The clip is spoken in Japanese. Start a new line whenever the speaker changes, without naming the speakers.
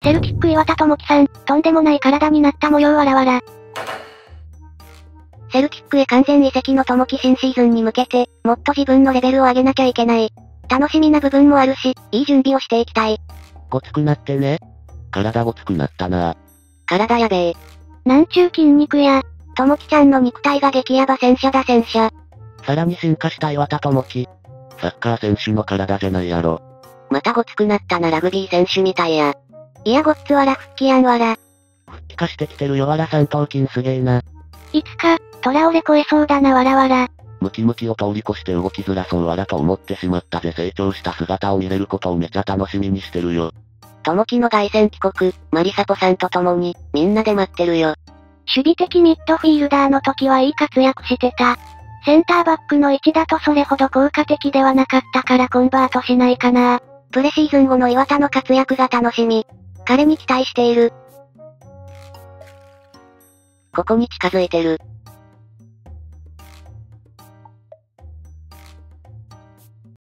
セルティック岩田智樹さん、とんでもない体になった模様わらわら。
セルティックへ完全移籍の智樹新シーズンに向けて、もっと自分のレベルを上げなきゃいけない。楽しみな部分もあるし、いい準備をしていきたい。
ごつくなってね。体ごつくなったな。
体やべえ。
なんちゅう筋肉や。
智樹ちゃんの肉体が激ヤバ戦車だ戦車。
さらに進化した岩田智樹。サッカー選手の体じゃないやろ。
またごつくなったなラグビー選手みたいや。いやごっつわら復帰やんわら。
復帰化してきてるよわら三頭筋すげえな。
いつか、トラオレ超えそうだなわらわら。
ムキムキを通り越して動きづらそうわらと思ってしまったぜ。成長した姿を見れることをめちゃ楽しみにしてるよ。
智樹の凱旋帰国、マリサポさんと共に、みんなで待ってるよ。
守備的ミッドフィールダーの時はいい活躍してた。センターバックの位置だとそれほど効果的ではなかったからコンバートしないかな。
プレシーズン後の岩田の活躍が楽しみ。彼に期待している。ここに近づいてる。